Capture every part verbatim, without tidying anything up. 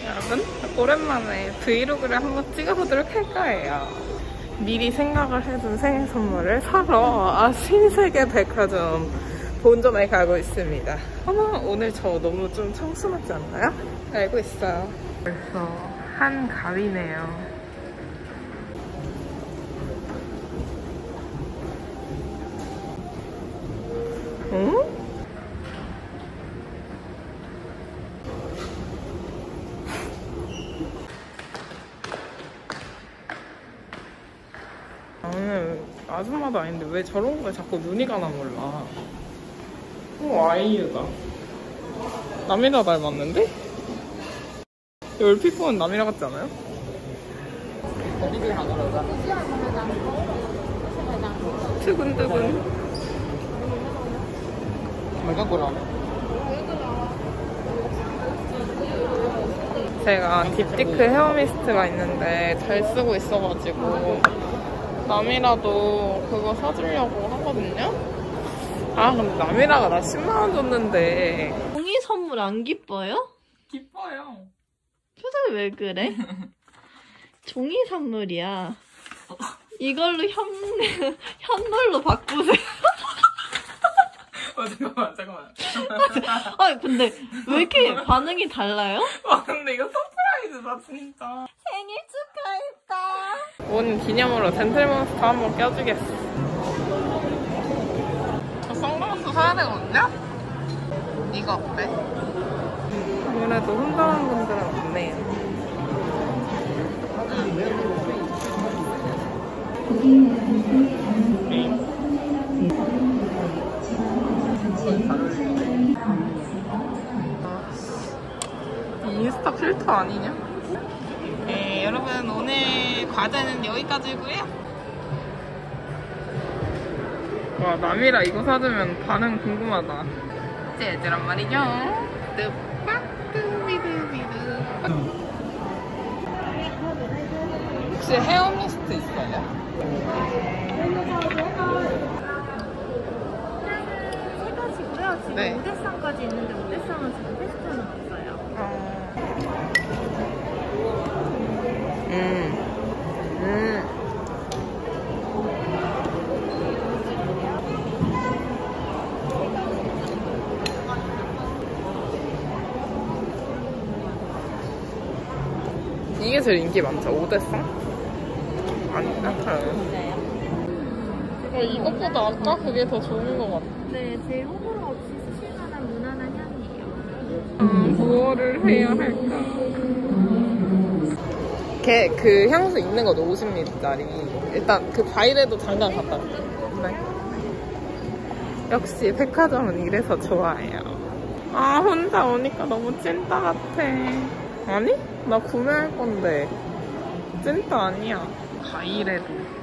여러분, 오랜만에 브이로그를 한번 찍어보도록 할 거예요. 미리 생각을 해둔 생일 선물을 사러 아 신세계 백화점 본점에 가고 있습니다. 어머, 오늘 저 너무 좀 청순하지 않나요? 알고 있어요. 벌써 한가위네요. 응? 나는 아줌마도 아닌데 왜 저런 거에 자꾸 눈이 가나 몰라. 어, 아이유다. 나미라 닮았는데? 이 얼핏 보면 나미라 같지 않아요? 두근두근. 제가 딥티크 헤어미스트가 있는데 잘 쓰고 있어가지고 나미라도 그거 사주려고 하거든요? 아 근데 나미라가 나 십만 원 줬는데. 종이 선물 안 기뻐요? 기뻐요. 표정이 왜 그래? 종이 선물이야. 이걸로 현, 현물로 바꾸세요. 어 잠깐만 잠깐만. 아니 근데 왜 이렇게 반응이 달라요? 와 근데 이거 서프라이즈다 진짜. 생일 축하했다. 온 기념으로 젠틀몬스터 한번 껴주겠어. 저 선글라스 사야 되거든요? 이거 어때? 아무래도 혼자한 분들은 없네요. 응. 인스타 필터 아니냐? 네, 여러분 오늘 과제는 여기까지고요. 와, 남이라 이거 사주면 반응 궁금하다. 째즈란 말이죠. 뜨빡뜨비드비드. 혹시 헤어미스트 있어요? 세 가지고요. 지금 네. 오대상까지 있는데 오대상은 지금 테스트는 없어요. 어... 음. 음. 이게 제일 인기 많죠? 오대상? 아닌가? 어, 이것보다 아까 그게 더 좋은 것 같아. 네, 제일 호불호 없이 쓰실 만한 무난한 향이에요. 음, 무엇을 해야 할까? 걔 그 향수 있는 거죠, 오십 밀리리터짜리. 일단 그 과일에도 잠깐 갖다 줄게요. 네. 역시 백화점은 이래서 좋아해요. 아, 혼자 오니까 너무 찐따 같아. 아니? 나 구매할 건데. 찐따 아니야. 과일에도.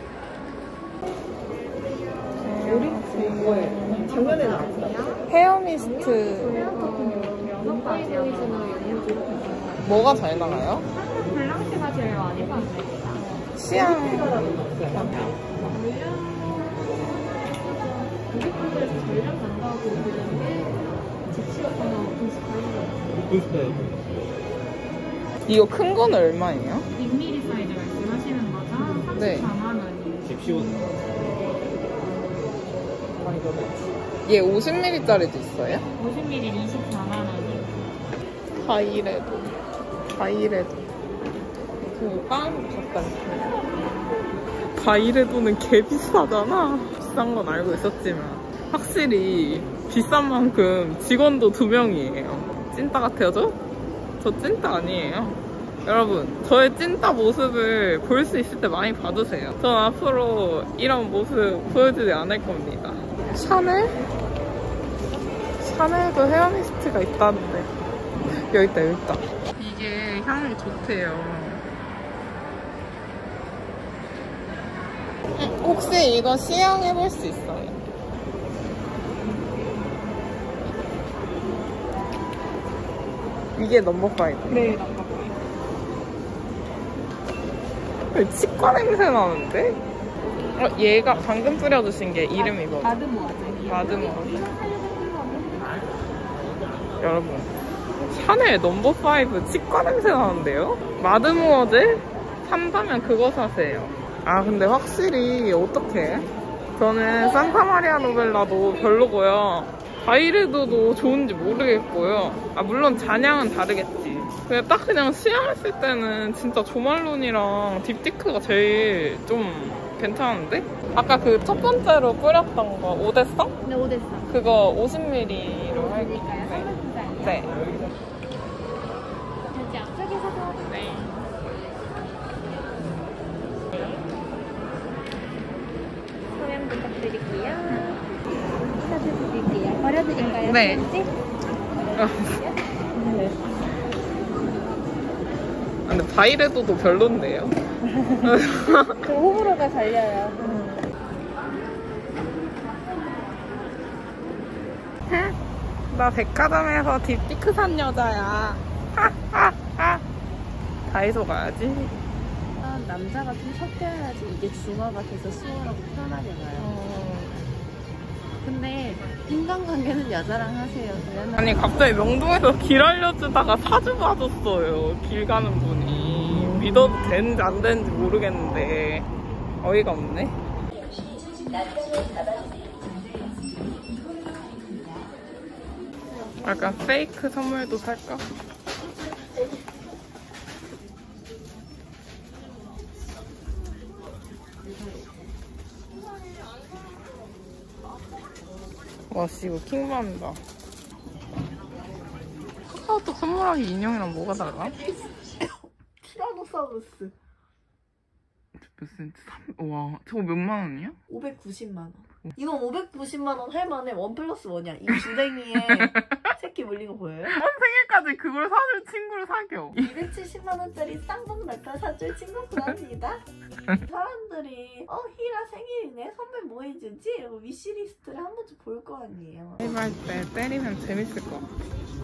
우리 뭐예요? 작년에 나왔어요? 헤어미스트. 여섯 가지요. 뭐가 잘 나가요? 블랑시가 제일 많이 판매입니다. 시향. 우리쪽에서 전량 간다고 그러는데 집시였거나 오픈스파이요. 이거 큰 건 얼마예요? 육 밀리리터 사이즈 말씀하시는 거죠? 네. 삼십사만 원이에요. 얘 오십 밀리리터짜리도 있어요? 오십 밀리리터 이십사만 원이에요. 과일에도. 과일에도. 그 빵 잠깐. 과일에도는 개 비싸잖아. 비싼 건 알고 있었지만 확실히 비싼 만큼 직원도 두 명이에요. 찐따 같아요 저? 저 찐따 아니에요. 여러분 저의 찐따 모습을 볼 수 있을 때 많이 봐주세요. 전 앞으로 이런 모습 보여주지 않을 겁니다. 샤넬? 샤넬도 헤어미스트가 있다는데. 여기 있다 여기 있다. 이게 향이 좋대요. 혹시 이거 시향해볼 수 있어요? 이게 넘버 파이브. 네, 넘버 파이브. 치과 냄새 나는데? 어, 얘가 방금 뿌려주신 게 이름이 뭐죠? 마드모아즈. 마드모아즈. 여러분 샤넬 넘버 파이브 치과 냄새 나는데요? 마드모어젤? 산다면 그거 사세요. 아 근데 확실히 어떡해? 저는 산타마리아 노벨라도 별로고요. 바이레도도 좋은지 모르겠고요. 아 물론 잔향은 다르겠지. 근데 딱 그냥 시향했을 때는 진짜 조말론이랑 딥티크가 제일 좀 괜찮은데? 아까 그 첫 번째로 뿌렸던 거 오데성? 네, 오데성. 그거 오십 밀리리터로 할게요. 그러니까요. 네. 여기 앞쪽에서도. 네. 소량 부탁드릴게요. 사드릴게요. 버려드릴까요? 네. 혹시? 네. 아, 근데 바이레도도 별론데요? 그 호불호가 갈려요. 나 백화점에서 딥티크 산 여자야. 다이소 가야지. 아, 남자가 좀 섞여야지 이게 중화가 돼서 수월하고 편하게 가요. 어... 근데 인간관계는 여자랑 하세요. 아니 갑자기 명동에서 길 알려주다가 사주 받았어요. 길 가는 분이. 믿어도 되는지 안 되는지 모르겠는데 어이가 없네. 약간 페이크 선물도 살까? 와, 씨, 이거 킹받는다. 카카오톡 선물하기 인형이랑 뭐가 달라? 티라노사우루스 몇 센트? 삼... 와, 저거 몇만 원이야? 오백구십만 원. 이건 오백구십만 원 할만해. 원 플러스 원이야. 이 주댕이에 새끼 물린 거 보여요? 이번 생일까지 그걸 사줄 친구를 사겨. 이백칠십만 원짜리 쌍둥 낙타 사줄 친구 구합니다. 사람들이 어 희라 생일이네. 선배 뭐 해주지? 이러고 위시리스트를 한 번쯤 볼 거 아니에요. 게임할 때 때리면 재밌을 것 같아.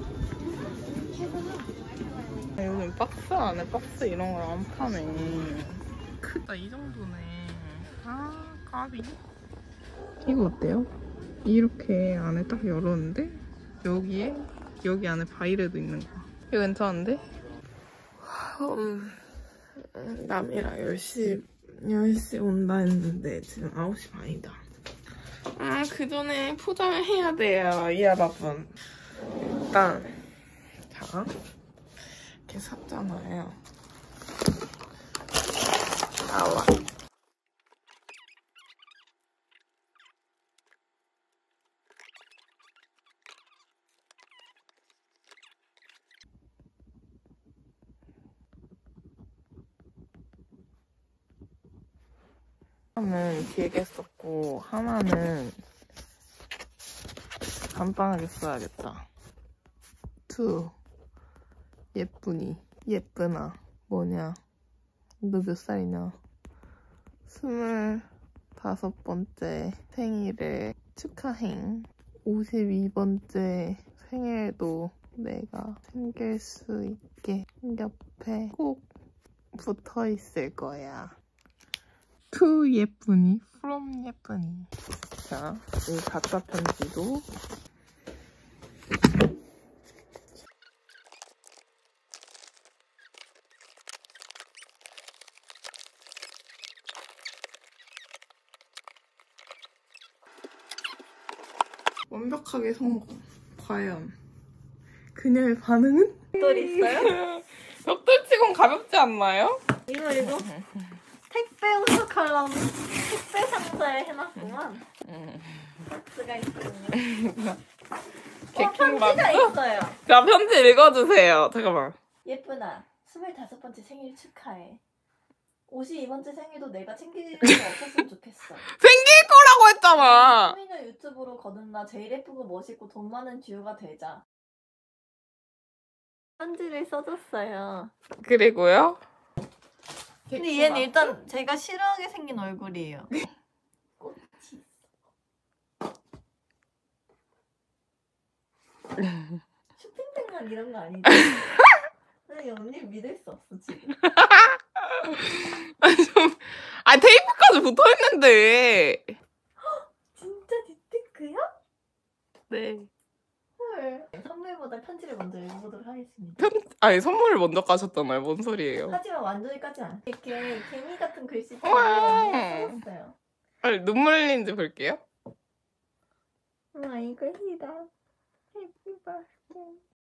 요즘 박스 안에 박스 이런 걸 안 파네. 크다, 이 정도네. 아, 까비. 이거 어때요? 이렇게 안에 딱 열었는데 여기에 여기 안에 바이레도 있는 거. 이거 괜찮은데? 음, 남이랑 열 시 열 시 온다 했는데 지금 아홉 시 반이다. 아, 그 전에 포장을 해야 돼요, 이 여러분. 일단 자, 이렇게 샀잖아요. 나와. 하나는 길게 썼고 하나는 간단하게 써야겠다. 투 예쁘니 예쁘나 뭐냐 너 몇 살이냐? 스물다섯 번째 생일을 축하행. 오십이 번째 생일도 내가 챙길 수 있게 옆에 꼭 붙어 있을 거야. 투 예쁘니, from 예쁘니. 자, 이 가짜 편지도 완벽하게 성공. 과연 그녀의 반응은? 또 있어요? 벽돌치곤 가볍지 않나요? 이거 이거 택배 운송하려면 택배 상자에 해놨구만. 박스가 있거든요. 어, 편지가 있어요. 자, 편지 읽어주세요. 잠깐만. 예쁘나, 스물다섯 번째 생일 축하해. 오십이 번째 생일도 내가 챙길 일 없었으면 좋겠어. 생길 거라고 했잖아. 소미녀 유튜브로 거듭나 제일 예쁘고 멋있고 돈 많은 듀오가 되자. 편지를 써줬어요. 그리고요. 근데 얘는 일단 제가 싫어하게 생긴 얼굴이에요. 꽃이 쇼핑백만 이런 거 아니지? 나 언니 믿을 수 없어 지금. 아, 좀, 아, 테이프까지 붙어있는데. 진짜 딥테크야? 네. 헐. 선물보다 선물보다 편지를 먼저 읽어보도록 하겠습니다. 편 아니 선물을 먼저 까셨잖아요. 뭔 소리예요? 하지만 완전히 까지 않아. 이렇게 개미 같은 글씨체를 우와. 써줬어요. 빨리 눈물 흘리는지 볼게요. 와 이거 희다. 해피 버스데이.